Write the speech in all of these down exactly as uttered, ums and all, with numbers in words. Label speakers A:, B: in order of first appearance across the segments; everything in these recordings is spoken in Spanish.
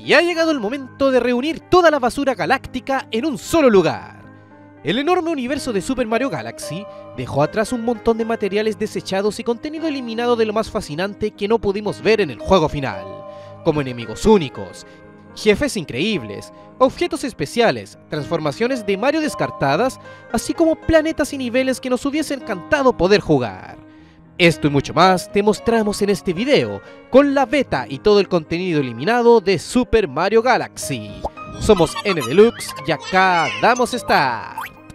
A: Y ha llegado el momento de reunir toda la basura galáctica en un solo lugar. El enorme universo de Super Mario Galaxy dejó atrás un montón de materiales desechados y contenido eliminado de lo más fascinante que no pudimos ver en el juego final, como enemigos únicos, jefes increíbles, objetos especiales, transformaciones de Mario descartadas, así como planetas y niveles que nos hubiese encantado poder jugar. Esto y mucho más te mostramos en este video, con la beta y todo el contenido eliminado de Super Mario Galaxy. Somos N Deluxe y acá damos start.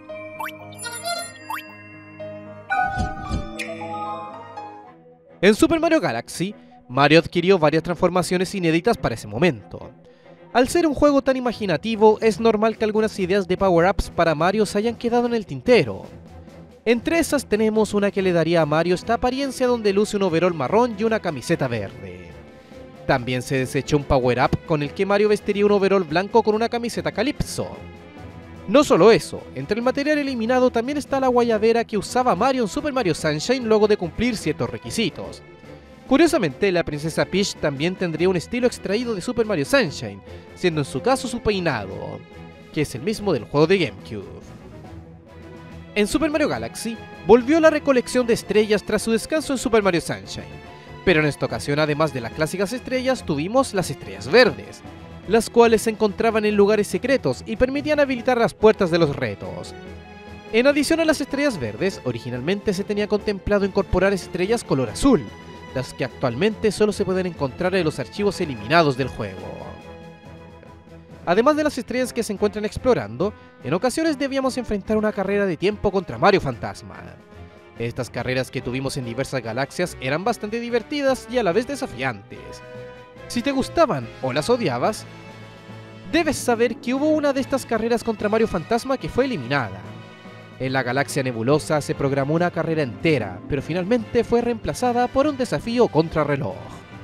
A: En Super Mario Galaxy, Mario adquirió varias transformaciones inéditas para ese momento. Al ser un juego tan imaginativo, es normal que algunas ideas de power-ups para Mario se hayan quedado en el tintero. Entre esas tenemos una que le daría a Mario esta apariencia donde luce un overol marrón y una camiseta verde. También se desechó un power-up con el que Mario vestiría un overol blanco con una camiseta Calypso. No solo eso, entre el material eliminado también está la guayabera que usaba Mario en Super Mario Sunshine luego de cumplir ciertos requisitos. Curiosamente, la princesa Peach también tendría un estilo extraído de Super Mario Sunshine, siendo en su caso su peinado, que es el mismo del juego de GameCube. En Super Mario Galaxy, volvió la recolección de estrellas tras su descanso en Super Mario Sunshine, pero en esta ocasión, además de las clásicas estrellas, tuvimos las estrellas verdes, las cuales se encontraban en lugares secretos y permitían habilitar las puertas de los retos. En adición a las estrellas verdes, originalmente se tenía contemplado incorporar estrellas color azul, las que actualmente solo se pueden encontrar en los archivos eliminados del juego. Además de las estrellas que se encuentran explorando, en ocasiones debíamos enfrentar una carrera de tiempo contra Mario Fantasma. Estas carreras que tuvimos en diversas galaxias eran bastante divertidas y a la vez desafiantes. Si te gustaban o las odiabas, debes saber que hubo una de estas carreras contra Mario Fantasma que fue eliminada. En la galaxia nebulosa se programó una carrera entera, pero finalmente fue reemplazada por un desafío contrarreloj.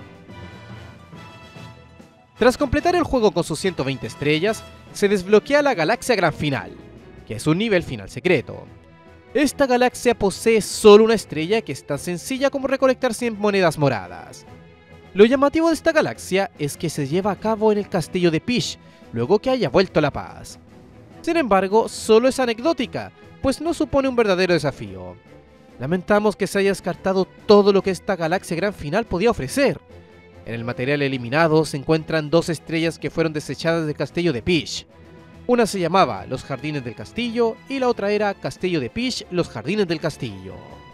A: Tras completar el juego con sus ciento veinte estrellas, se desbloquea la galaxia gran final, que es un nivel final secreto. Esta galaxia posee solo una estrella que es tan sencilla como recolectar cien monedas moradas. Lo llamativo de esta galaxia es que se lleva a cabo en el castillo de Peach, luego que haya vuelto la paz. Sin embargo, solo es anecdótica, pues no supone un verdadero desafío. Lamentamos que se haya descartado todo lo que esta galaxia gran final podía ofrecer. En el material eliminado se encuentran dos estrellas que fueron desechadas del castillo de Peach. Una se llamaba Los Jardines del Castillo y la otra era Castillo de Peach, Los Jardines del Castillo.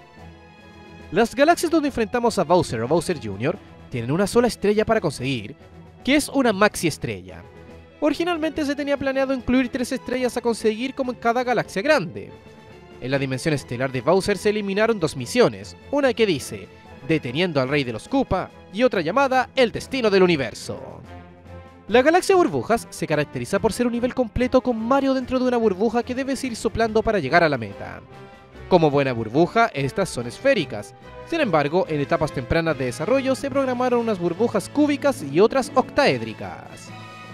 A: Las galaxias donde enfrentamos a Bowser o Bowser junior tienen una sola estrella para conseguir, que es una maxi estrella. Originalmente se tenía planeado incluir tres estrellas a conseguir como en cada galaxia grande. En la dimensión estelar de Bowser se eliminaron dos misiones, una que dice Deteniendo al Rey de los Koopa y otra llamada El Destino del Universo. La galaxia burbujas se caracteriza por ser un nivel completo con Mario dentro de una burbuja que debes ir soplando para llegar a la meta. Como buena burbuja, estas son esféricas. Sin embargo, en etapas tempranas de desarrollo se programaron unas burbujas cúbicas y otras octaédricas.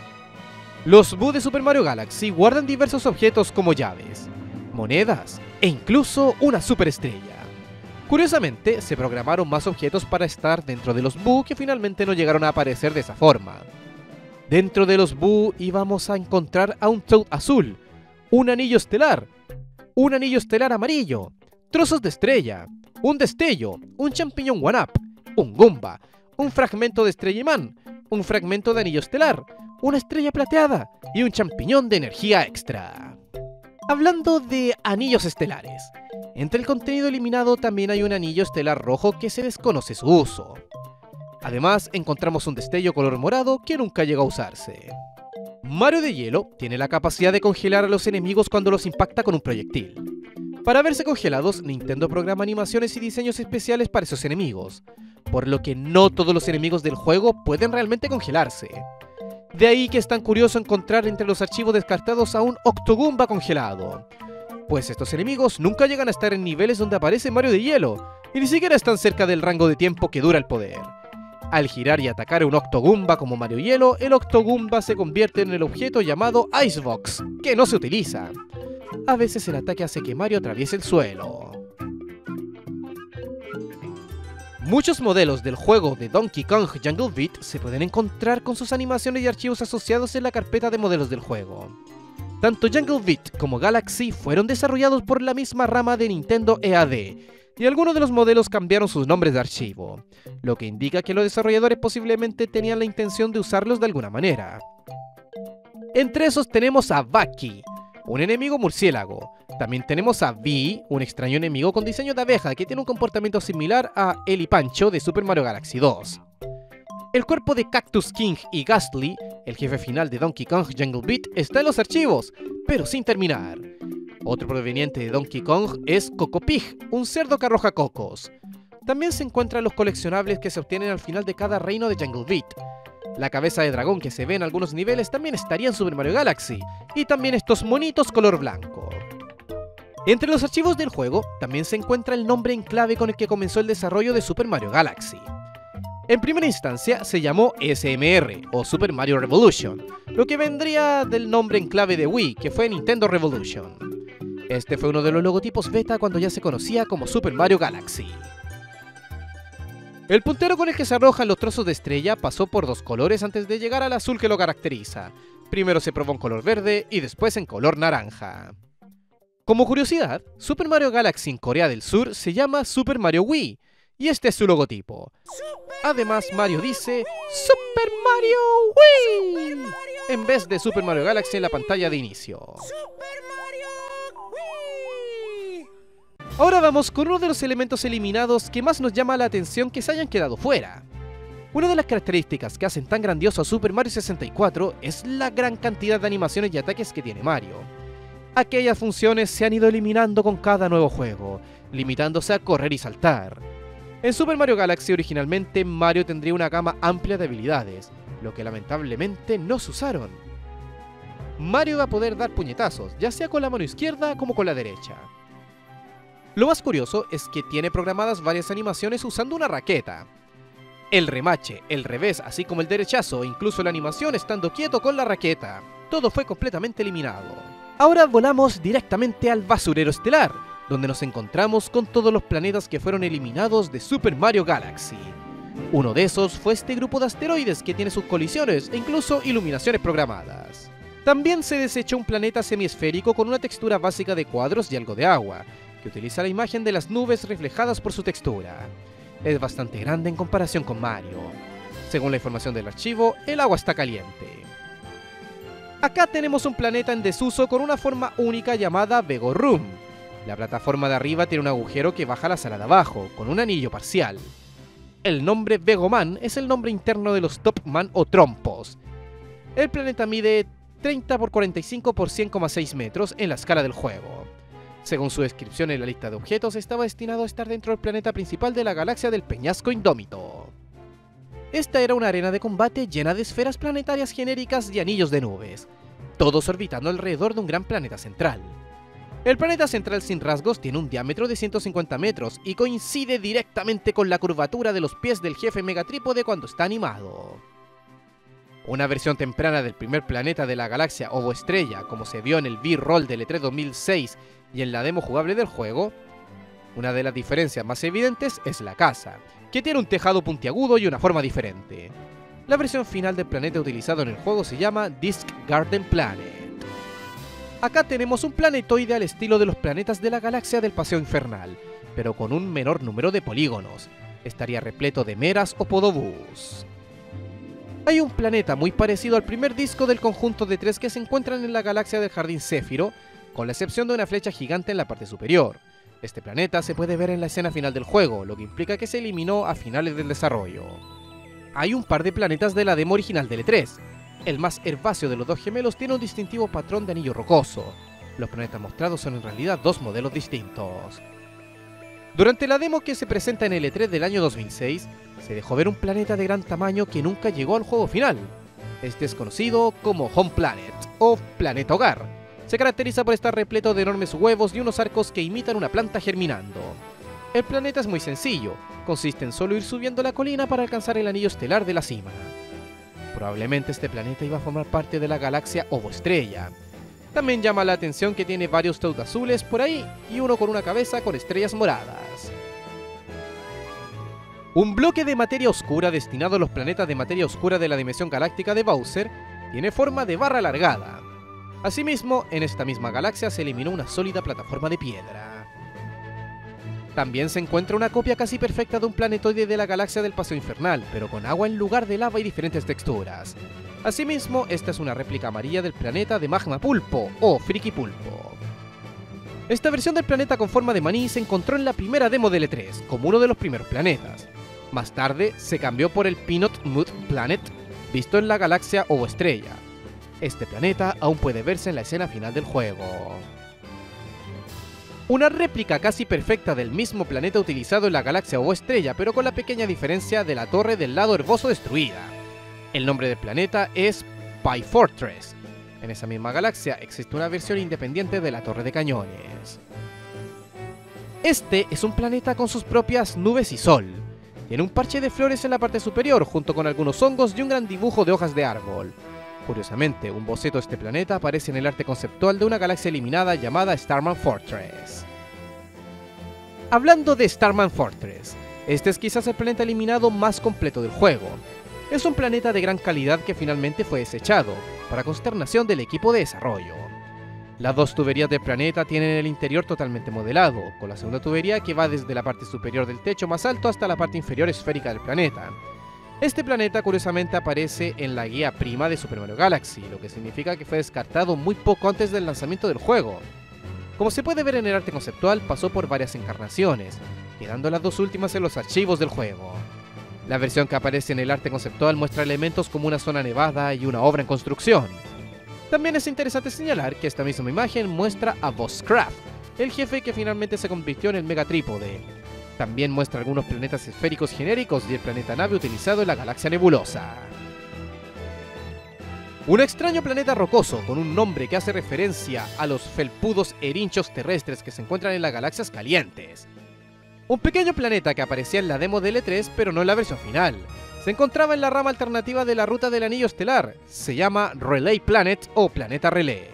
A: Los Boo de Super Mario Galaxy guardan diversos objetos como llaves, monedas e incluso una superestrella. Curiosamente, se programaron más objetos para estar dentro de los Boo que finalmente no llegaron a aparecer de esa forma. Dentro de los Boo íbamos a encontrar a un Toad azul, un anillo estelar, un anillo estelar amarillo, trozos de estrella, un destello, un champiñón one-up, un Goomba, un fragmento de estrella imán, un fragmento de anillo estelar, una estrella plateada y un champiñón de energía extra. Hablando de anillos estelares, entre el contenido eliminado también hay un anillo estelar rojo que se desconoce su uso. Además, encontramos un destello color morado que nunca llegó a usarse. Mario de Hielo tiene la capacidad de congelar a los enemigos cuando los impacta con un proyectil. Para verse congelados, Nintendo programa animaciones y diseños especiales para esos enemigos, por lo que no todos los enemigos del juego pueden realmente congelarse. De ahí que es tan curioso encontrar entre los archivos descartados a un Octogoomba congelado, pues estos enemigos nunca llegan a estar en niveles donde aparece Mario de Hielo, y ni siquiera están cerca del rango de tiempo que dura el poder. Al girar y atacar a un Octogoomba como Mario Hielo, el Octogoomba se convierte en el objeto llamado Icebox, que no se utiliza. A veces el ataque hace que Mario atraviese el suelo. Muchos modelos del juego de Donkey Kong Jungle Beat se pueden encontrar con sus animaciones y archivos asociados en la carpeta de modelos del juego. Tanto Jungle Beat como Galaxy fueron desarrollados por la misma rama de Nintendo E A D, y algunos de los modelos cambiaron sus nombres de archivo, lo que indica que los desarrolladores posiblemente tenían la intención de usarlos de alguna manera. Entre esos tenemos a Bucky, un enemigo murciélago. También tenemos a Vi, un extraño enemigo con diseño de abeja que tiene un comportamiento similar a El y Pancho de Super Mario Galaxy dos. El cuerpo de Cactus King y Ghastly, el jefe final de Donkey Kong Jungle Beat, está en los archivos, pero sin terminar. Otro proveniente de Donkey Kong es Coco Pig, un cerdo que arroja cocos. También se encuentran los coleccionables que se obtienen al final de cada reino de Jungle Beat. La cabeza de dragón que se ve en algunos niveles también estaría en Super Mario Galaxy, y también estos monitos color blanco. Entre los archivos del juego también se encuentra el nombre en clave con el que comenzó el desarrollo de Super Mario Galaxy. En primera instancia se llamó S M R o Super Mario Revolution, lo que vendría del nombre en clave de Wii, que fue Nintendo Revolution. Este fue uno de los logotipos beta cuando ya se conocía como Super Mario Galaxy. El puntero con el que se arrojan los trozos de estrella pasó por dos colores antes de llegar al azul que lo caracteriza. Primero se probó en color verde y después en color naranja. Como curiosidad, Super Mario Galaxy en Corea del Sur se llama Super Mario Wii, y este es su logotipo. Además, Mario dice Super Mario Wii en vez de Super Mario Galaxy en la pantalla de inicio. Ahora vamos con uno de los elementos eliminados que más nos llama la atención que se hayan quedado fuera. Una de las características que hacen tan grandioso a Super Mario sesenta y cuatro es la gran cantidad de animaciones y ataques que tiene Mario. Aquellas funciones se han ido eliminando con cada nuevo juego, limitándose a correr y saltar. En Super Mario Galaxy originalmente Mario tendría una gama amplia de habilidades, lo que lamentablemente no se usaron. Mario va a poder dar puñetazos, ya sea con la mano izquierda como con la derecha. Lo más curioso es que tiene programadas varias animaciones usando una raqueta. El remache, el revés, así como el derechazo, e incluso la animación estando quieto con la raqueta. Todo fue completamente eliminado. Ahora volamos directamente al basurero estelar, donde nos encontramos con todos los planetas que fueron eliminados de Super Mario Galaxy. Uno de esos fue este grupo de asteroides que tiene sus colisiones e incluso iluminaciones programadas. También se desechó un planeta semiesférico con una textura básica de cuadros y algo de agua, que utiliza la imagen de las nubes reflejadas por su textura. Es bastante grande en comparación con Mario. Según la información del archivo, el agua está caliente. Acá tenemos un planeta en desuso con una forma única llamada Vego Room. La plataforma de arriba tiene un agujero que baja a la sala de abajo, con un anillo parcial. El nombre Vegoman es el nombre interno de los Topman o trompos. El planeta mide treinta por cuarenta y cinco por cien coma seis metros en la escala del juego. Según su descripción en la lista de objetos, estaba destinado a estar dentro del planeta principal de la galaxia del Peñasco Indómito. Esta era una arena de combate llena de esferas planetarias genéricas y anillos de nubes, todos orbitando alrededor de un gran planeta central. El planeta central sin rasgos tiene un diámetro de ciento cincuenta metros y coincide directamente con la curvatura de los pies del jefe Megatrípode cuando está animado. Una versión temprana del primer planeta de la galaxia Ovo Estrella, como se vio en el B-Roll del E tres dos mil seis y en la demo jugable del juego. Una de las diferencias más evidentes es la casa, que tiene un tejado puntiagudo y una forma diferente. La versión final del planeta utilizado en el juego se llama Disc Garden Planet. Acá tenemos un planetoide al estilo de los planetas de la galaxia del Paseo Infernal, pero con un menor número de polígonos. Estaría repleto de meras o podobús. Hay un planeta muy parecido al primer disco del conjunto de tres que se encuentran en la galaxia del Jardín Céfiro, con la excepción de una flecha gigante en la parte superior. Este planeta se puede ver en la escena final del juego, lo que implica que se eliminó a finales del desarrollo. Hay un par de planetas de la demo original del E tres. El más herbáceo de los dos gemelos tiene un distintivo patrón de anillo rocoso. Los planetas mostrados son en realidad dos modelos distintos. Durante la demo que se presenta en el E tres del año dos mil seis, se dejó ver un planeta de gran tamaño que nunca llegó al juego final. Este es conocido como Home Planet, o Planeta Hogar. Se caracteriza por estar repleto de enormes huevos y unos arcos que imitan una planta germinando. El planeta es muy sencillo, consiste en solo ir subiendo la colina para alcanzar el anillo estelar de la cima. Probablemente este planeta iba a formar parte de la galaxia Ovo Estrella. También llama la atención que tiene varios Toad azules por ahí y uno con una cabeza con estrellas moradas. Un bloque de materia oscura destinado a los planetas de materia oscura de la dimensión galáctica de Bowser tiene forma de barra alargada. Asimismo, en esta misma galaxia se eliminó una sólida plataforma de piedra. También se encuentra una copia casi perfecta de un planetoide de la galaxia del Paseo Infernal, pero con agua en lugar de lava y diferentes texturas. Asimismo, esta es una réplica amarilla del planeta de Magma Pulpo, o Friki Pulpo. Esta versión del planeta con forma de maní se encontró en la primera demo de L tres, como uno de los primeros planetas. Más tarde, se cambió por el Peanut Mood Planet, visto en la galaxia Ovo Estrella. Este planeta aún puede verse en la escena final del juego. Una réplica casi perfecta del mismo planeta utilizado en la galaxia Ovo Estrella, pero con la pequeña diferencia de la torre del lado herboso destruida. El nombre del planeta es Pie Fortress. En esa misma galaxia existe una versión independiente de la torre de cañones. Este es un planeta con sus propias nubes y sol. Tiene un parche de flores en la parte superior, junto con algunos hongos y un gran dibujo de hojas de árbol. Curiosamente, un boceto de este planeta aparece en el arte conceptual de una galaxia eliminada llamada Starman Fortress. Hablando de Starman Fortress, este es quizás el planeta eliminado más completo del juego. Es un planeta de gran calidad que finalmente fue desechado, para consternación del equipo de desarrollo. Las dos tuberías del planeta tienen el interior totalmente modelado, con la segunda tubería que va desde la parte superior del techo más alto hasta la parte inferior esférica del planeta. Este planeta curiosamente aparece en la guía prima de Super Mario Galaxy, lo que significa que fue descartado muy poco antes del lanzamiento del juego. Como se puede ver en el arte conceptual, pasó por varias encarnaciones, quedando las dos últimas en los archivos del juego. La versión que aparece en el arte conceptual muestra elementos como una zona nevada y una obra en construcción. También es interesante señalar que esta misma imagen muestra a Boss Craft, el jefe que finalmente se convirtió en el Mega Trípode. También muestra algunos planetas esféricos genéricos y el planeta nave utilizado en la galaxia nebulosa. Un extraño planeta rocoso con un nombre que hace referencia a los felpudos erinchos terrestres que se encuentran en las galaxias calientes. Un pequeño planeta que aparecía en la demo de L tres pero no en la versión final. Se encontraba en la rama alternativa de la ruta del anillo estelar. Se llama Relay Planet o Planeta Relé.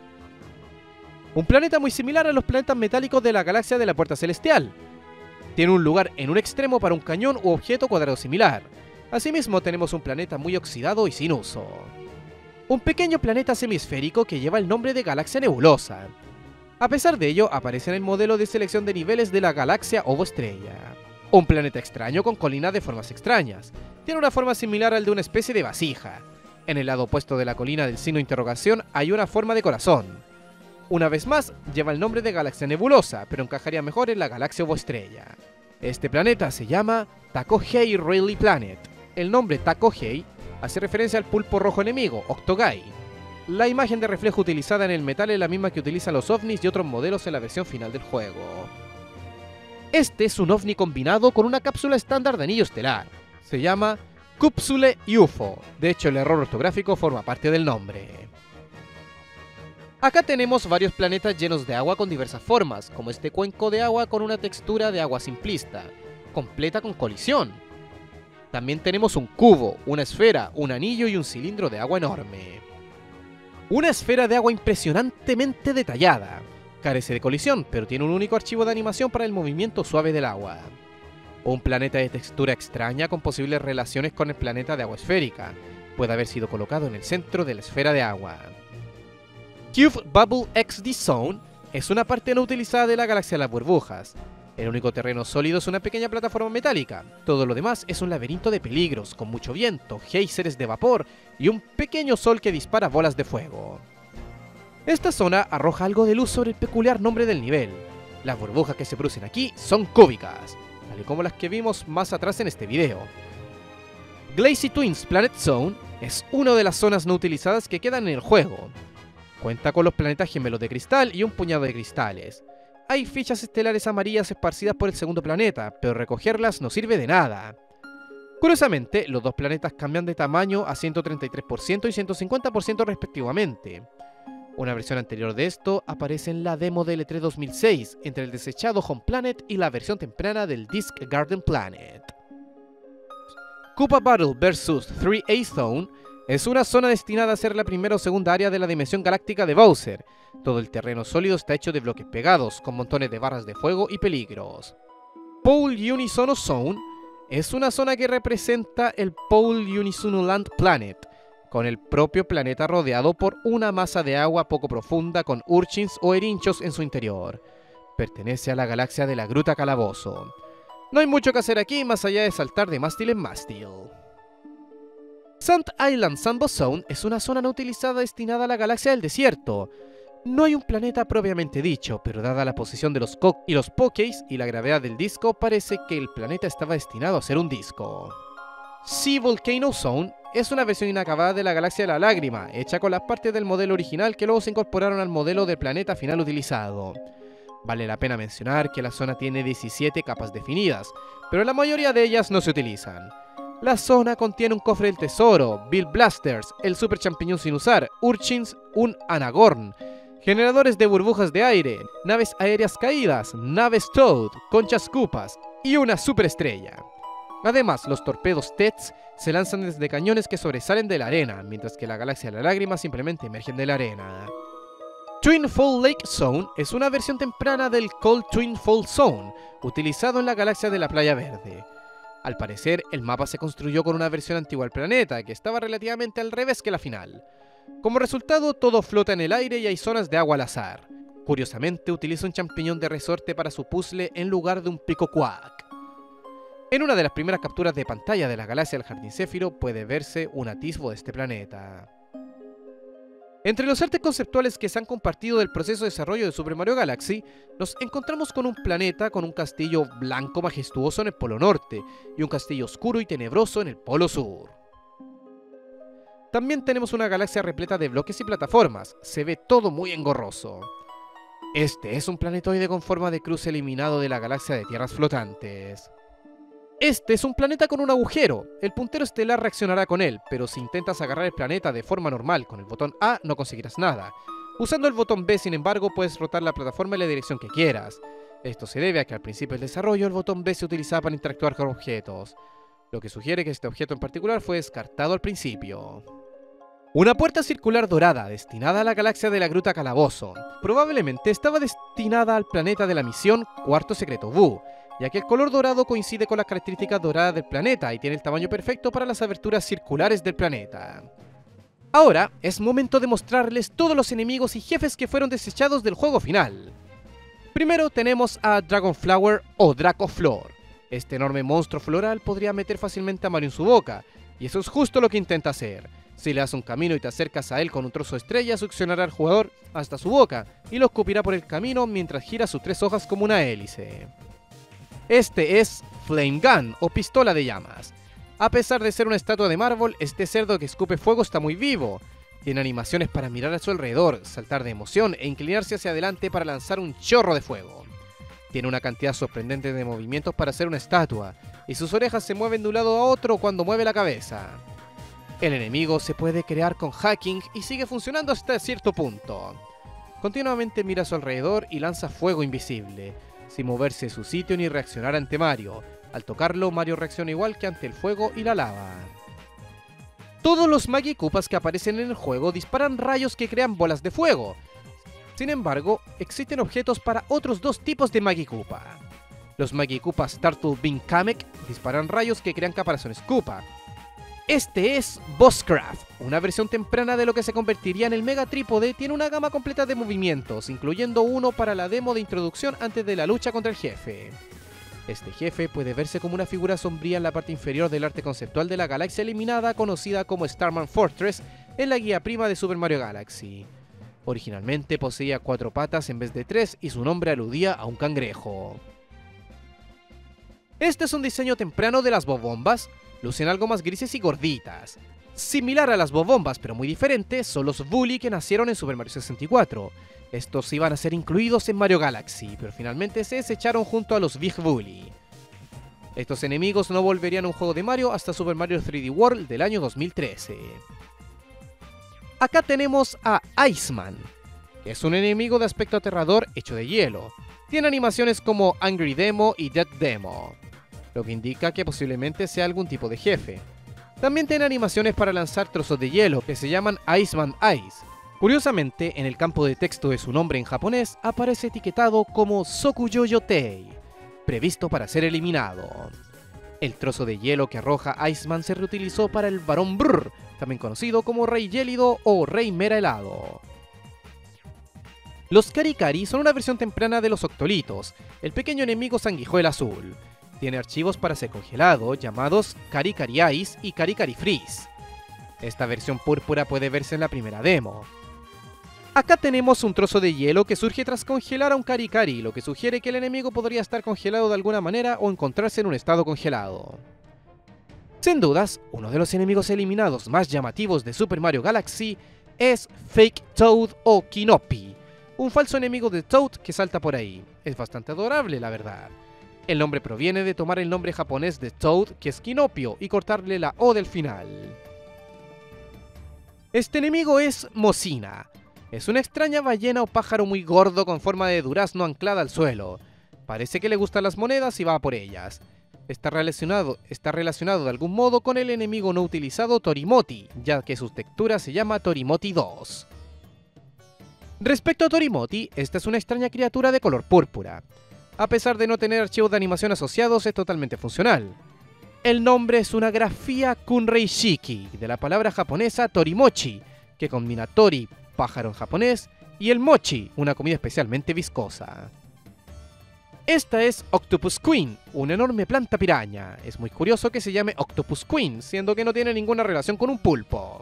A: Un planeta muy similar a los planetas metálicos de la galaxia de la Puerta Celestial. Tiene un lugar en un extremo para un cañón u objeto cuadrado similar. Asimismo tenemos un planeta muy oxidado y sin uso. Un pequeño planeta semisférico que lleva el nombre de Galaxia Nebulosa. A pesar de ello, aparece en el modelo de selección de niveles de la galaxia Ovo Estrella. Un planeta extraño con colinas de formas extrañas. Tiene una forma similar al de una especie de vasija. En el lado opuesto de la colina del signo de interrogación hay una forma de corazón. Una vez más, lleva el nombre de Galaxia Nebulosa, pero encajaría mejor en la galaxia Ovo Estrella. Este planeta se llama Takohei Relay Planet. El nombre Takohei hace referencia al pulpo rojo enemigo, Octogai. La imagen de reflejo utilizada en el metal es la misma que utilizan los ovnis y otros modelos en la versión final del juego. Este es un ovni combinado con una cápsula estándar de anillo estelar. Se llama Cupsule U F O. De hecho, el error ortográfico forma parte del nombre. Acá tenemos varios planetas llenos de agua con diversas formas, como este cuenco de agua con una textura de agua simplista, completa con colisión. También tenemos un cubo, una esfera, un anillo y un cilindro de agua enorme. Una esfera de agua impresionantemente detallada. Carece de colisión, pero tiene un único archivo de animación para el movimiento suave del agua. Un planeta de textura extraña con posibles relaciones con el planeta de agua esférica. Puede haber sido colocado en el centro de la esfera de agua. Cube Bubble X D Zone es una parte no utilizada de la galaxia de las burbujas. El único terreno sólido es una pequeña plataforma metálica. Todo lo demás es un laberinto de peligros, con mucho viento, géiseres de vapor y un pequeño sol que dispara bolas de fuego. Esta zona arroja algo de luz sobre el peculiar nombre del nivel. Las burbujas que se producen aquí son cúbicas, tal y como las que vimos más atrás en este video. Glacy Twins Planet Zone es una de las zonas no utilizadas que quedan en el juego. Cuenta con los planetas gemelos de cristal y un puñado de cristales. Hay fichas estelares amarillas esparcidas por el segundo planeta, pero recogerlas no sirve de nada. Curiosamente, los dos planetas cambian de tamaño a ciento treinta y tres por ciento y ciento cincuenta por ciento respectivamente. Una versión anterior de esto aparece en la demo de L tres dos mil seis, entre el desechado Home Planet y la versión temprana del Disc Garden Planet. Koopa Battle versus tres A Zone es una zona destinada a ser la primera o segunda área de la dimensión galáctica de Bowser. Todo el terreno sólido está hecho de bloques pegados, con montones de barras de fuego y peligros. Pole Unisono Zone es una zona que representa el Pole Unisunland Planet, con el propio planeta rodeado por una masa de agua poco profunda con urchins o erinchos en su interior. Pertenece a la galaxia de la Gruta Calabozo. No hay mucho que hacer aquí más allá de saltar de mástil en mástil. Sand Island Sambo Zone es una zona no utilizada destinada a la galaxia del desierto. No hay un planeta propiamente dicho, pero dada la posición de los Cock y los Pokeys y la gravedad del disco, parece que el planeta estaba destinado a ser un disco. Sea Volcano Zone es una versión inacabada de la galaxia de la lágrima, hecha con las partes del modelo original que luego se incorporaron al modelo del planeta final utilizado. Vale la pena mencionar que la zona tiene diecisiete capas definidas, pero la mayoría de ellas no se utilizan. La zona contiene un cofre del tesoro, Bill Blasters, el super champiñón sin usar, Urchins, un Anagorn, generadores de burbujas de aire, naves aéreas caídas, naves Toad, conchas Koopas y una superestrella. Además, los torpedos T E T S se lanzan desde cañones que sobresalen de la arena, mientras que la galaxia de la lágrima simplemente emergen de la arena. Twin Fall Lake Zone es una versión temprana del Cold Twin Fall Zone, utilizado en la galaxia de la Playa Verde. Al parecer, el mapa se construyó con una versión antigua del planeta, que estaba relativamente al revés que la final. Como resultado, todo flota en el aire y hay zonas de agua al azar. Curiosamente, utiliza un champiñón de resorte para su puzzle en lugar de un pico Quack. En una de las primeras capturas de pantalla de la galaxia del Jardín Céfiro puede verse un atisbo de este planeta. Entre los artes conceptuales que se han compartido del proceso de desarrollo de Super Mario Galaxy, nos encontramos con un planeta con un castillo blanco majestuoso en el polo norte y un castillo oscuro y tenebroso en el polo sur. También tenemos una galaxia repleta de bloques y plataformas, se ve todo muy engorroso. Este es un planetoide con forma de cruz eliminado de la galaxia de tierras flotantes. Este es un planeta con un agujero, el puntero estelar reaccionará con él, pero si intentas agarrar el planeta de forma normal con el botón A no conseguirás nada. Usando el botón B, sin embargo, puedes rotar la plataforma en la dirección que quieras. Esto se debe a que al principio del desarrollo el botón B se utilizaba para interactuar con objetos, lo que sugiere que este objeto en particular fue descartado al principio. Una puerta circular dorada destinada a la galaxia de la Gruta Calabozo. Probablemente estaba destinada al planeta de la misión Cuarto Secreto Boo, ya que el color dorado coincide con las características doradas del planeta y tiene el tamaño perfecto para las aberturas circulares del planeta. Ahora es momento de mostrarles todos los enemigos y jefes que fueron desechados del juego final. Primero tenemos a Dragonflower o Dracoflor. Este enorme monstruo floral podría meter fácilmente a Mario en su boca, y eso es justo lo que intenta hacer. Si le das un camino y te acercas a él con un trozo de estrella, succionará al jugador hasta su boca y lo escupirá por el camino mientras gira sus tres hojas como una hélice. Este es Flame Gun, o pistola de llamas. A pesar de ser una estatua de mármol, este cerdo que escupe fuego está muy vivo. Tiene animaciones para mirar a su alrededor, saltar de emoción e inclinarse hacia adelante para lanzar un chorro de fuego. Tiene una cantidad sorprendente de movimientos para ser una estatua, y sus orejas se mueven de un lado a otro cuando mueve la cabeza. El enemigo se puede crear con hacking y sigue funcionando hasta cierto punto. Continuamente mira a su alrededor y lanza fuego invisible, sin moverse de su sitio ni reaccionar ante Mario. Al tocarlo, Mario reacciona igual que ante el fuego y la lava. Todos los Magikoopas que aparecen en el juego disparan rayos que crean bolas de fuego. Sin embargo, existen objetos para otros dos tipos de Magikoopa. Los Magikoopas Turtle Beam Kamek disparan rayos que crean caparazones Koopa. Este es Bosscraft, una versión temprana de lo que se convertiría en el Mega Trípode. Tiene una gama completa de movimientos, incluyendo uno para la demo de introducción antes de la lucha contra el jefe. Este jefe puede verse como una figura sombría en la parte inferior del arte conceptual de la galaxia eliminada conocida como Starman Fortress en la guía prima de Super Mario Galaxy. Originalmente poseía cuatro patas en vez de tres y su nombre aludía a un cangrejo. Este es un diseño temprano de las Bobombas. Lucen algo más grises y gorditas. Similar a las Bobombas, pero muy diferente, son los Bully que nacieron en Super Mario sesenta y cuatro. Estos iban a ser incluidos en Mario Galaxy, pero finalmente se desecharon junto a los Big Bully. Estos enemigos no volverían a un juego de Mario hasta Super Mario tres D World del año dos mil trece. Acá tenemos a Iceman, que es un enemigo de aspecto aterrador hecho de hielo. Tiene animaciones como Angry Demo y Dead Demo, lo que indica que posiblemente sea algún tipo de jefe. También tiene animaciones para lanzar trozos de hielo que se llaman Iceman Ice. Curiosamente, en el campo de texto de su nombre en japonés aparece etiquetado como Sokuyo Yotei, previsto para ser eliminado. El trozo de hielo que arroja Iceman se reutilizó para el Barón Brr, también conocido como Rey Gélido o Rey Mera Helado. Los Karikari son una versión temprana de los Octolitos, el pequeño enemigo sanguijuela azul. Tiene archivos para ser congelado llamados Karikari Ice y Karikari Freeze. Esta versión púrpura puede verse en la primera demo. Acá tenemos un trozo de hielo que surge tras congelar a un Karikari, lo que sugiere que el enemigo podría estar congelado de alguna manera o encontrarse en un estado congelado. Sin dudas, uno de los enemigos eliminados más llamativos de Super Mario Galaxy es Fake Toad o Kinopi, un falso enemigo de Toad que salta por ahí. Es bastante adorable, la verdad. El nombre proviene de tomar el nombre japonés de Toad, que es Kinopio, y cortarle la O del final. Este enemigo es Mosina. Es una extraña ballena o pájaro muy gordo con forma de durazno anclada al suelo. Parece que le gustan las monedas y va por ellas. Está relacionado, está relacionado de algún modo con el enemigo no utilizado Torimoti, ya que su textura se llama Torimoti dos. Respecto a Torimoti, esta es una extraña criatura de color púrpura. A pesar de no tener archivos de animación asociados, es totalmente funcional. El nombre es una grafía Kunrei Shiki, de la palabra japonesa Torimochi, que combina Tori, pájaro en japonés, y el mochi, una comida especialmente viscosa. Esta es Octopus Queen, una enorme planta piraña. Es muy curioso que se llame Octopus Queen, siendo que no tiene ninguna relación con un pulpo.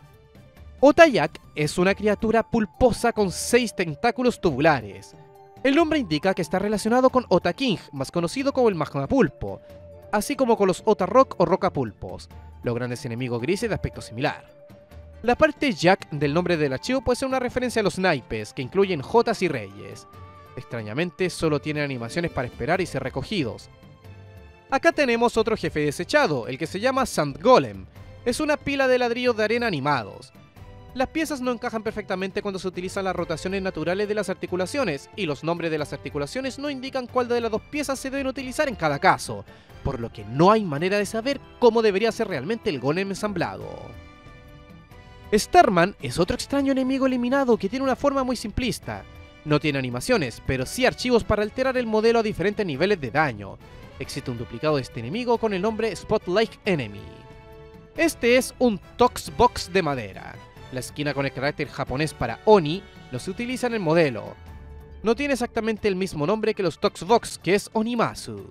A: Otayak es una criatura pulposa con seis tentáculos tubulares. El nombre indica que está relacionado con Ota King, más conocido como el magma pulpo, así como con los Ota Rock o Roca Pulpos, los grandes enemigos grises de aspecto similar. La parte Jack del nombre del archivo puede ser una referencia a los naipes, que incluyen jotas y reyes. Extrañamente, solo tienen animaciones para esperar y ser recogidos. Acá tenemos otro jefe desechado, el que se llama Sand Golem. Es una pila de ladrillos de arena animados. Las piezas no encajan perfectamente cuando se utilizan las rotaciones naturales de las articulaciones, y los nombres de las articulaciones no indican cuál de las dos piezas se deben utilizar en cada caso, por lo que no hay manera de saber cómo debería ser realmente el golem ensamblado. Starman es otro extraño enemigo eliminado que tiene una forma muy simplista. No tiene animaciones, pero sí archivos para alterar el modelo a diferentes niveles de daño. Existe un duplicado de este enemigo con el nombre Spotlight Enemy. Este es un Toxbox de madera. La esquina con el carácter japonés para Oni no se utiliza en el modelo. No tiene exactamente el mismo nombre que los Toxbox, que es Onimasu.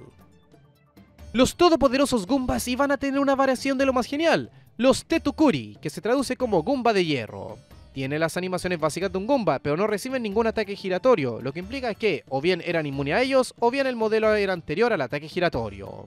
A: Los todopoderosos Goombas iban a tener una variación de lo más genial, los Tetukuri, que se traduce como Goomba de hierro. Tiene las animaciones básicas de un Goomba, pero no reciben ningún ataque giratorio, lo que implica que o bien eran inmunes a ellos, o bien el modelo era anterior al ataque giratorio.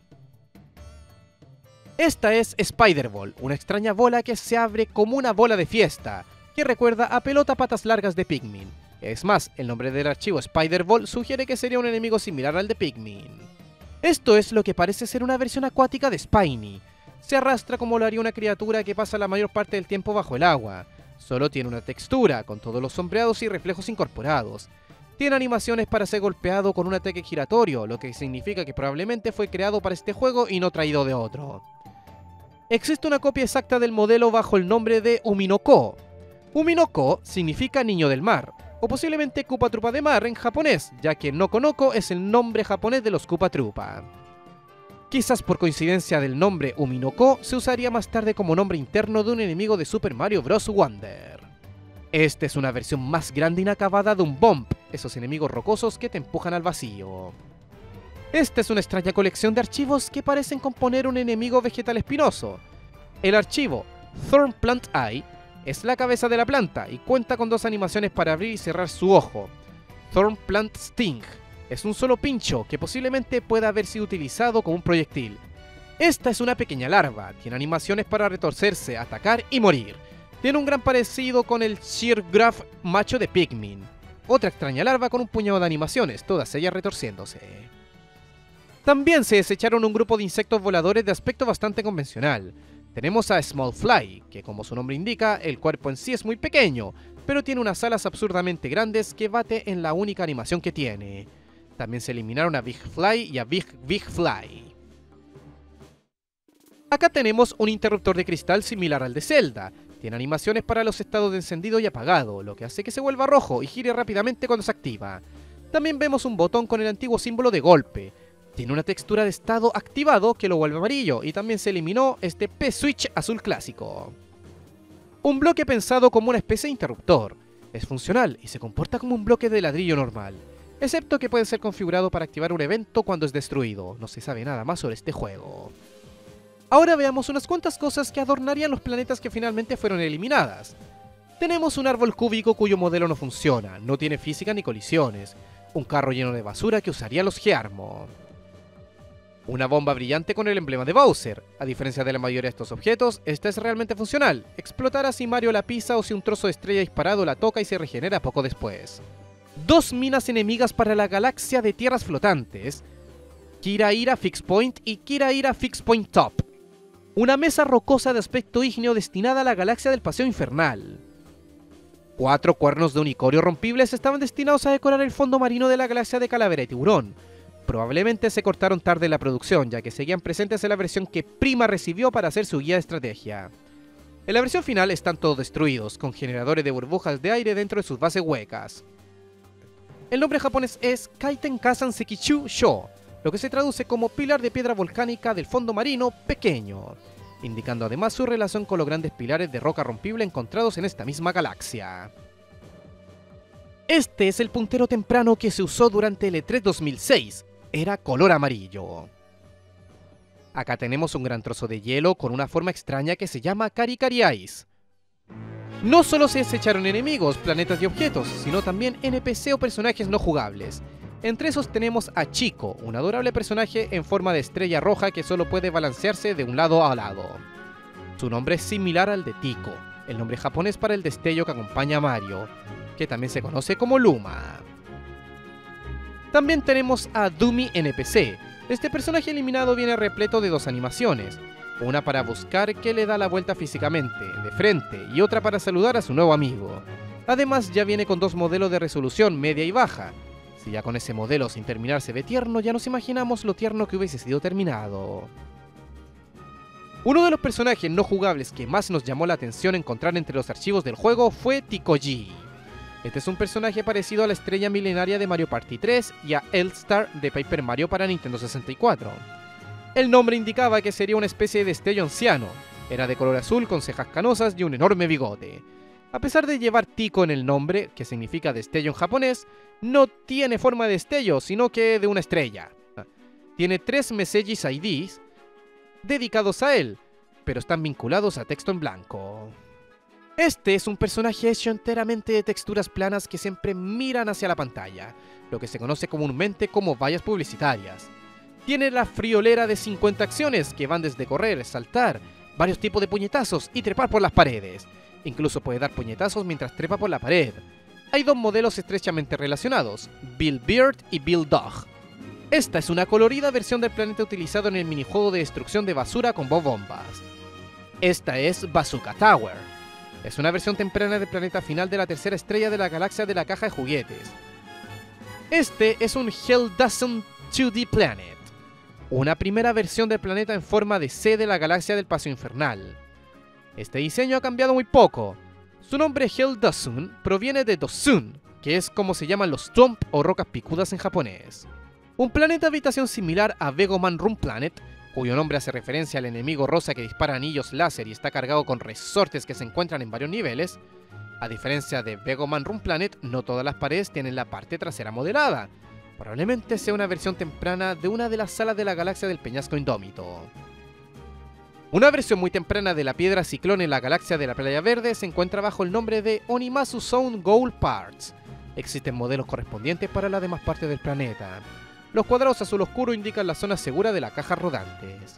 A: Esta es Spider Ball, una extraña bola que se abre como una bola de fiesta, que recuerda a pelota patas largas de Pikmin. Es más, el nombre del archivo Spider Ball sugiere que sería un enemigo similar al de Pikmin. Esto es lo que parece ser una versión acuática de Spiny. Se arrastra como lo haría una criatura que pasa la mayor parte del tiempo bajo el agua. Solo tiene una textura, con todos los sombreados y reflejos incorporados. Tiene animaciones para ser golpeado con un ataque giratorio, lo que significa que probablemente fue creado para este juego y no traído de otro. Existe una copia exacta del modelo bajo el nombre de Uminoko. Uminoko significa niño del mar, o posiblemente Koopa Troopa de mar en japonés, ya que Nokonoko es el nombre japonés de los Koopa Troopa. Quizás por coincidencia del nombre Uminoko, se usaría más tarde como nombre interno de un enemigo de Super Mario Bros. Wonder. Esta es una versión más grande e inacabada de un Bomb, esos enemigos rocosos que te empujan al vacío. Esta es una extraña colección de archivos que parecen componer un enemigo vegetal espinoso. El archivo Thorn Plant Eye es la cabeza de la planta y cuenta con dos animaciones para abrir y cerrar su ojo. Thorn Plant Sting es un solo pincho que posiblemente pueda haber sido utilizado como un proyectil. Esta es una pequeña larva, tiene animaciones para retorcerse, atacar y morir. Tiene un gran parecido con el Sheargraph macho de Pikmin. Otra extraña larva con un puñado de animaciones, todas ellas retorciéndose. También se desecharon un grupo de insectos voladores de aspecto bastante convencional. Tenemos a Small Fly, que como su nombre indica, el cuerpo en sí es muy pequeño, pero tiene unas alas absurdamente grandes que bate en la única animación que tiene. También se eliminaron a Big Fly y a Big Big Fly. Acá tenemos un interruptor de cristal similar al de Zelda. Tiene animaciones para los estados de encendido y apagado, lo que hace que se vuelva rojo y gire rápidamente cuando se activa. También vemos un botón con el antiguo símbolo de golpe. Tiene una textura de estado activado que lo vuelve amarillo y también se eliminó este P-Switch azul clásico. Un bloque pensado como una especie de interruptor. Es funcional y se comporta como un bloque de ladrillo normal, excepto que puede ser configurado para activar un evento cuando es destruido. No se sabe nada más sobre este juego. Ahora veamos unas cuantas cosas que adornarían los planetas que finalmente fueron eliminadas. Tenemos un árbol cúbico cuyo modelo no funciona, no tiene física ni colisiones, un carro lleno de basura que usaría los Gearmo. Una bomba brillante con el emblema de Bowser. A diferencia de la mayoría de estos objetos, esta es realmente funcional. Explotará si Mario la pisa o si un trozo de estrella disparado la toca y se regenera poco después. Dos minas enemigas para la galaxia de tierras flotantes. Kiraira Fix Point y Kiraira Fix Point Top. Una mesa rocosa de aspecto ígneo destinada a la galaxia del Paseo Infernal. Cuatro cuernos de unicornio rompibles estaban destinados a decorar el fondo marino de la galaxia de Calavera y Tiburón. Probablemente se cortaron tarde en la producción, ya que seguían presentes en la versión que Prima recibió para hacer su guía de estrategia. En la versión final están todos destruidos, con generadores de burbujas de aire dentro de sus bases huecas. El nombre japonés es Kaiten Kazan Sekichu Sho, lo que se traduce como pilar de piedra volcánica del fondo marino pequeño, indicando además su relación con los grandes pilares de roca rompible encontrados en esta misma galaxia. Este es el puntero temprano que se usó durante el E tres dos mil seis. Era color amarillo. Acá tenemos un gran trozo de hielo con una forma extraña que se llama Kari Kari Ice. No solo se desecharon enemigos, planetas y objetos, sino también N P C o personajes no jugables. Entre esos tenemos a Chico, un adorable personaje en forma de estrella roja que solo puede balancearse de un lado a lado. Su nombre es similar al de Tico, el nombre japonés para el destello que acompaña a Mario, que también se conoce como Luma. También tenemos a Dumi N P C. Este personaje eliminado viene repleto de dos animaciones, una para buscar que le da la vuelta físicamente, de frente, y otra para saludar a su nuevo amigo. Además ya viene con dos modelos de resolución media y baja. Si ya con ese modelo sin terminar se ve tierno, ya nos imaginamos lo tierno que hubiese sido terminado. Uno de los personajes no jugables que más nos llamó la atención encontrar entre los archivos del juego fue Tikoji. Este es un personaje parecido a la estrella milenaria de Mario Party tres y a L-Star de Paper Mario para Nintendo sesenta y cuatro. El nombre indicaba que sería una especie de destello anciano, era de color azul con cejas canosas y un enorme bigote. A pesar de llevar Tico en el nombre, que significa destello en japonés, no tiene forma de destello, sino que de una estrella. Tiene tres Messages I Ds dedicados a él, pero están vinculados a texto en blanco. Este es un personaje hecho enteramente de texturas planas que siempre miran hacia la pantalla, lo que se conoce comúnmente como vallas publicitarias. Tiene la friolera de cincuenta acciones que van desde correr, saltar, varios tipos de puñetazos y trepar por las paredes. Incluso puede dar puñetazos mientras trepa por la pared. Hay dos modelos estrechamente relacionados, Bill Beard y Bill Dog. Esta es una colorida versión del planeta utilizado en el minijuego de destrucción de basura con Bob Bombas. Esta es Bazooka Tower. Es una versión temprana del planeta final de la tercera estrella de la galaxia de la caja de juguetes. Este es un Hell Dozen dos D Planet, una primera versión del planeta en forma de C de la galaxia del Paseo Infernal. Este diseño ha cambiado muy poco. Su nombre Hell Dozen proviene de Dosun, que es como se llaman los Thump o rocas picudas en japonés. Un planeta de habitación similar a Vegoman Room Planet, cuyo nombre hace referencia al enemigo rosa que dispara anillos láser y está cargado con resortes que se encuentran en varios niveles. A diferencia de Vegoman Room Planet, no todas las paredes tienen la parte trasera modelada. Probablemente sea una versión temprana de una de las salas de la galaxia del Peñasco Indómito. Una versión muy temprana de la piedra ciclón en la galaxia de la Playa Verde se encuentra bajo el nombre de Onimazu Zone Gold Parts. Existen modelos correspondientes para las demás partes del planeta. Los cuadrados azul oscuro indican la zona segura de la caja rodantes.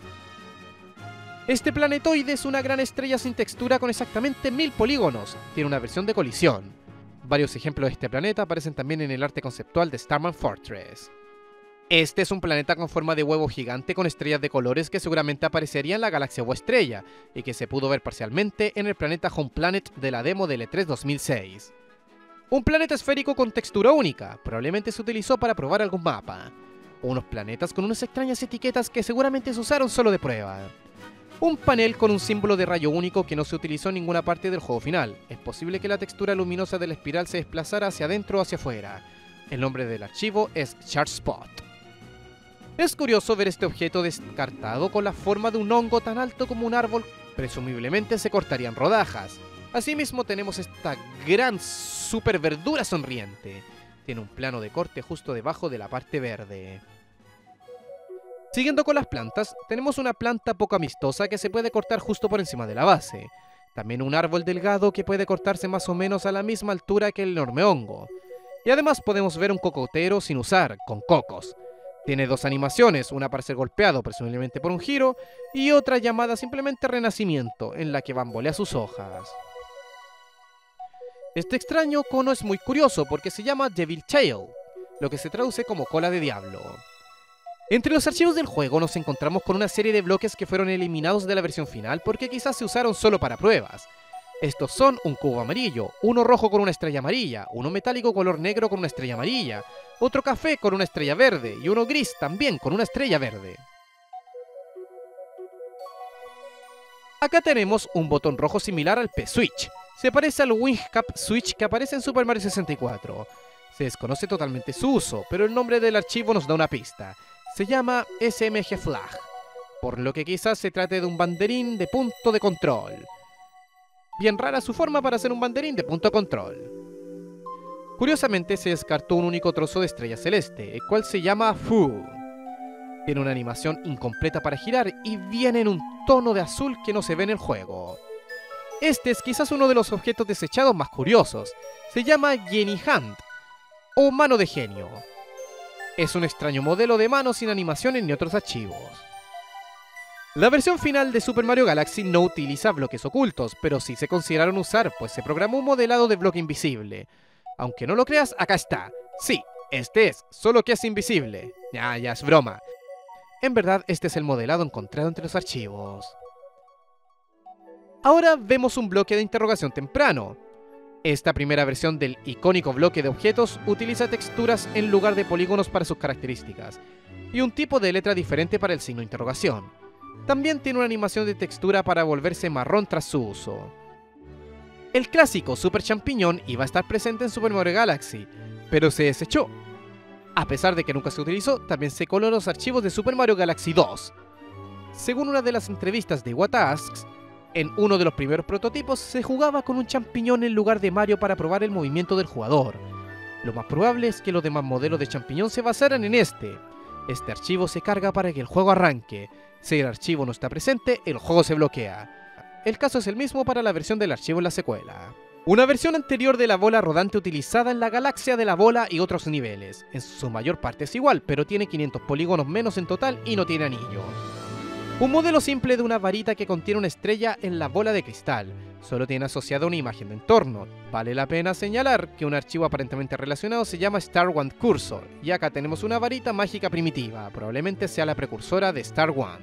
A: Este planetoide es una gran estrella sin textura con exactamente mil polígonos. Tiene una versión de colisión. Varios ejemplos de este planeta aparecen también en el arte conceptual de Starman Fortress. Este es un planeta con forma de huevo gigante con estrellas de colores que seguramente aparecería en la galaxia o estrella, y que se pudo ver parcialmente en el planeta Home Planet de la demo del E tres dos mil seis. Un planeta esférico con textura única, probablemente se utilizó para probar algún mapa. Unos planetas con unas extrañas etiquetas que seguramente se usaron solo de prueba. Un panel con un símbolo de rayo único que no se utilizó en ninguna parte del juego final. Es posible que la textura luminosa de la espiral se desplazara hacia adentro o hacia afuera. El nombre del archivo es Chart Spot. Es curioso ver este objeto descartado con la forma de un hongo tan alto como un árbol, presumiblemente se cortaría en rodajas. Asimismo tenemos esta gran super verdura sonriente. Tiene un plano de corte justo debajo de la parte verde. Siguiendo con las plantas, tenemos una planta poco amistosa que se puede cortar justo por encima de la base. También un árbol delgado que puede cortarse más o menos a la misma altura que el enorme hongo. Y además podemos ver un cocotero sin usar, con cocos. Tiene dos animaciones, una para ser golpeado presumiblemente por un giro y otra llamada simplemente renacimiento, en la que bambolea sus hojas. Este extraño cono es muy curioso porque se llama Devil Tail, lo que se traduce como cola de diablo. Entre los archivos del juego nos encontramos con una serie de bloques que fueron eliminados de la versión final porque quizás se usaron solo para pruebas. Estos son un cubo amarillo, uno rojo con una estrella amarilla, uno metálico color negro con una estrella amarilla, otro café con una estrella verde y uno gris también con una estrella verde. Acá tenemos un botón rojo similar al P-Switch. Se parece al Wing Cap Switch que aparece en Super Mario sesenta y cuatro. Se desconoce totalmente su uso, pero el nombre del archivo nos da una pista. Se llama S M G Flag, por lo que quizás se trate de un banderín de punto de control. Bien rara su forma para ser un banderín de punto control. Curiosamente se descartó un único trozo de estrella celeste, el cual se llama Fu. Tiene una animación incompleta para girar y viene en un tono de azul que no se ve en el juego. Este es quizás uno de los objetos desechados más curiosos. Se llama Genie Hand, o mano de genio. Es un extraño modelo de mano sin animaciones ni otros archivos. La versión final de Super Mario Galaxy no utiliza bloques ocultos, pero sí se consideraron usar, pues se programó un modelado de bloque invisible. Aunque no lo creas, acá está. Sí, este es, solo que es invisible. Ya, ya es broma. En verdad, este es el modelado encontrado entre los archivos. Ahora vemos un bloque de interrogación temprano. Esta primera versión del icónico bloque de objetos utiliza texturas en lugar de polígonos para sus características, y un tipo de letra diferente para el signo de interrogación. También tiene una animación de textura para volverse marrón tras su uso. El clásico Super Champiñón iba a estar presente en Super Mario Galaxy, pero se desechó. A pesar de que nunca se utilizó, también se coló en los archivos de Super Mario Galaxy dos. Según una de las entrevistas de Whatasks, en uno de los primeros prototipos se jugaba con un champiñón en lugar de Mario para probar el movimiento del jugador. Lo más probable es que los demás modelos de champiñón se basaran en este. Este archivo se carga para que el juego arranque. Si el archivo no está presente, el juego se bloquea. El caso es el mismo para la versión del archivo en la secuela. Una versión anterior de la bola rodante utilizada en la galaxia de la bola y otros niveles. En su mayor parte es igual, pero tiene quinientos polígonos menos en total y no tiene anillo. Un modelo simple de una varita que contiene una estrella en la bola de cristal. Solo tiene asociada una imagen de entorno. Vale la pena señalar que un archivo aparentemente relacionado se llama Star Wand Cursor, y acá tenemos una varita mágica primitiva, probablemente sea la precursora de Star Wand.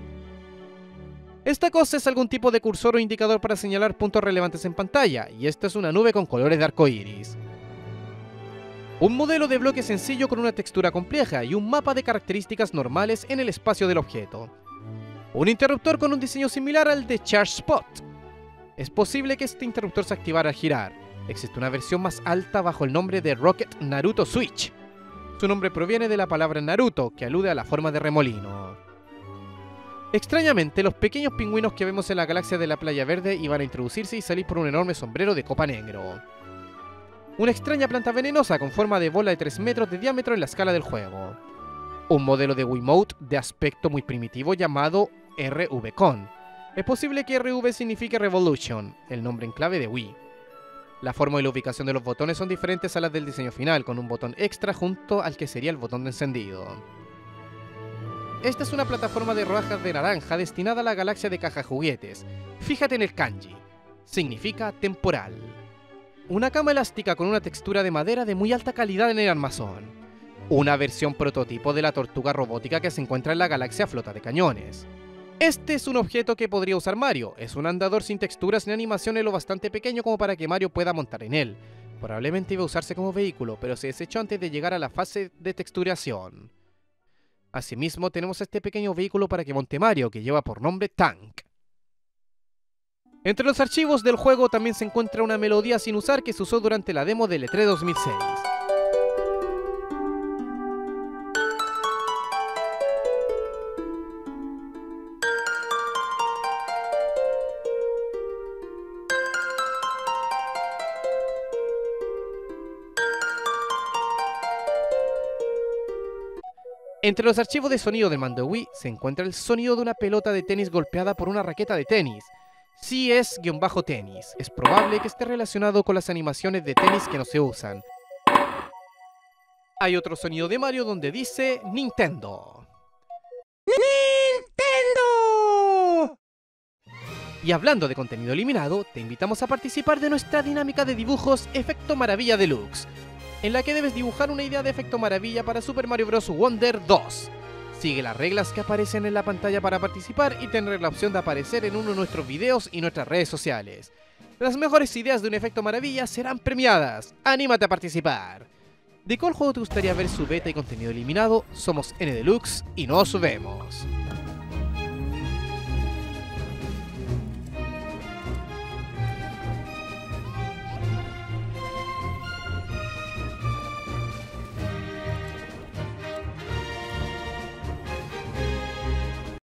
A: Esta cosa es algún tipo de cursor o indicador para señalar puntos relevantes en pantalla, y esta es una nube con colores de arco iris. Un modelo de bloque sencillo con una textura compleja y un mapa de características normales en el espacio del objeto. Un interruptor con un diseño similar al de Charge Spot. Es posible que este interruptor se activara al girar. Existe una versión más alta bajo el nombre de Rocket Naruto Switch. Su nombre proviene de la palabra Naruto, que alude a la forma de remolino. Extrañamente, los pequeños pingüinos que vemos en la galaxia de la Playa Verde iban a introducirse y salir por un enorme sombrero de copa negro. Una extraña planta venenosa con forma de bola de tres metros de diámetro en la escala del juego. Un modelo de Wiimote de aspecto muy primitivo llamado R V Con. Es posible que R V signifique Revolution, el nombre en clave de Wii. La forma y la ubicación de los botones son diferentes a las del diseño final, con un botón extra junto al que sería el botón de encendido. Esta es una plataforma de rodajas de naranja destinada a la galaxia de caja juguetes. Fíjate en el kanji. Significa temporal. Una cama elástica con una textura de madera de muy alta calidad en el armazón. Una versión prototipo de la tortuga robótica que se encuentra en la galaxia flota de cañones. Este es un objeto que podría usar Mario. Es un andador sin texturas ni animaciones lo bastante pequeño como para que Mario pueda montar en él. Probablemente iba a usarse como vehículo, pero se desechó antes de llegar a la fase de texturación. Asimismo, tenemos este pequeño vehículo para que monte Mario, que lleva por nombre Tank. Entre los archivos del juego también se encuentra una melodía sin usar que se usó durante la demo del E tres dos mil seis. Entre los archivos de sonido del mando Wii se encuentra el sonido de una pelota de tenis golpeada por una raqueta de tenis. Si es-tenis, es probable que esté relacionado con las animaciones de tenis que no se usan. Hay otro sonido de Mario donde dice Nintendo. ¡Nintendo! Y hablando de contenido eliminado, te invitamos a participar de nuestra dinámica de dibujos Efecto Maravilla Deluxe, en la que debes dibujar una idea de efecto maravilla para Super Mario Bros. Wonder dos. Sigue las reglas que aparecen en la pantalla para participar y tener la opción de aparecer en uno de nuestros videos y nuestras redes sociales. Las mejores ideas de un efecto maravilla serán premiadas. ¡Anímate a participar! ¿De cuál juego te gustaría ver su beta y contenido eliminado? Somos N Deluxe y nos vemos.